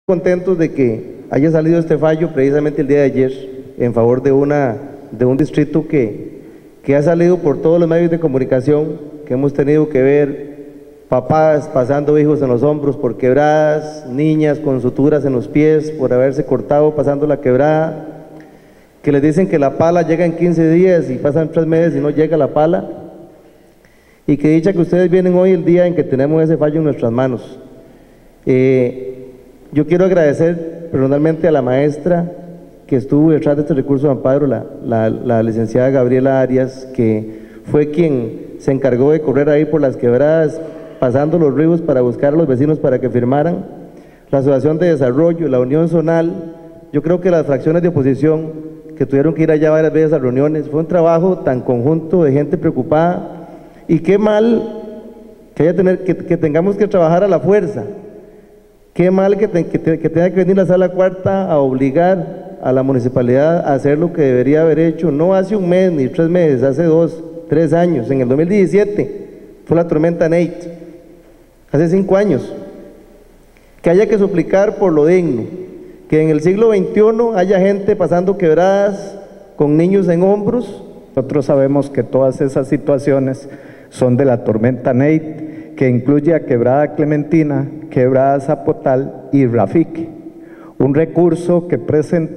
Contentos de que haya salido este fallo precisamente el día de ayer en favor de un distrito que ha salido por todos los medios de comunicación, que hemos tenido que ver papás pasando hijos en los hombros por quebradas, niñas con suturas en los pies por haberse cortado pasando la quebrada, que les dicen que la pala llega en 15 días y pasan 3 meses y no llega la pala, y que dicha que ustedes vienen hoy el día en que tenemos ese fallo en nuestras manos. Yo quiero agradecer personalmente a la maestra que estuvo detrás de este recurso de amparo, la licenciada Gabriela Arias, que fue quien se encargó de correr ahí por las quebradas, pasando los ríos para buscar a los vecinos para que firmaran, la Asociación de Desarrollo, la Unión Zonal. Yo creo que las fracciones de oposición que tuvieron que ir allá varias veces a reuniones, fue un trabajo tan conjunto de gente preocupada, y qué mal que tengamos que trabajar a la fuerza. Qué mal que tenga que venir la Sala Cuarta a obligar a la municipalidad a hacer lo que debería haber hecho, no hace 1 mes ni 3 meses, hace 2, 3 años, en el 2017 fue la tormenta Nate, hace 5 años. Que haya que suplicar por lo digno, que en el siglo XXI haya gente pasando quebradas con niños en hombros. Nosotros sabemos que todas esas situaciones son de la tormenta Nate, que incluye a Quebrada Clementina, Quebrada Zapotal y Rafique. Un recurso que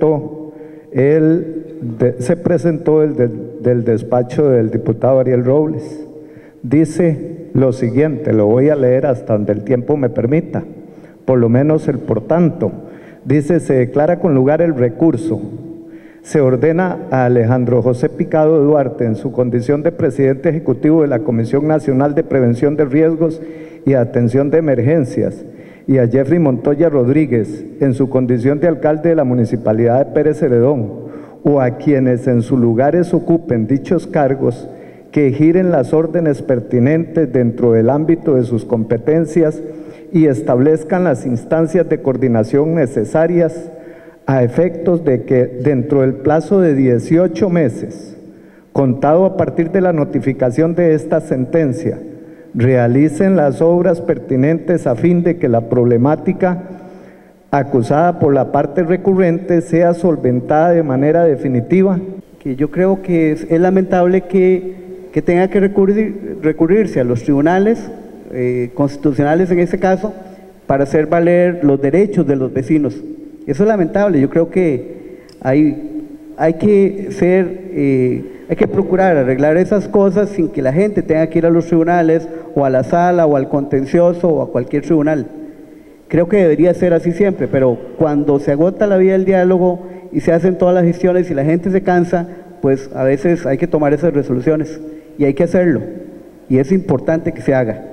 se presentó del despacho del diputado Ariel Robles. Dice lo siguiente, lo voy a leer hasta donde el tiempo me permita, por lo menos el por tanto. Dice: se declara con lugar el recurso. Se ordena a Alejandro José Picado Duarte, en su condición de presidente ejecutivo de la Comisión Nacional de Prevención de Riesgos y Atención de Emergencias, y a Jeffrey Montoya Rodríguez, en su condición de alcalde de la Municipalidad de Pérez Celedón, o a quienes en sus lugares ocupen dichos cargos, que giren las órdenes pertinentes dentro del ámbito de sus competencias y establezcan las instancias de coordinación necesarias a efectos de que dentro del plazo de 18 meses, contado a partir de la notificación de esta sentencia, realicen las obras pertinentes a fin de que la problemática acusada por la parte recurrente sea solventada de manera definitiva. Que yo creo que es lamentable que tenga que recurrirse a los tribunales constitucionales en este caso para hacer valer los derechos de los vecinos. Eso es lamentable. Yo creo que hay que procurar arreglar esas cosas sin que la gente tenga que ir a los tribunales o a la sala o al contencioso o a cualquier tribunal. Creo que debería ser así siempre, pero cuando se agota la vía del diálogo y se hacen todas las gestiones y la gente se cansa, pues a veces hay que tomar esas resoluciones y hay que hacerlo, y es importante que se haga.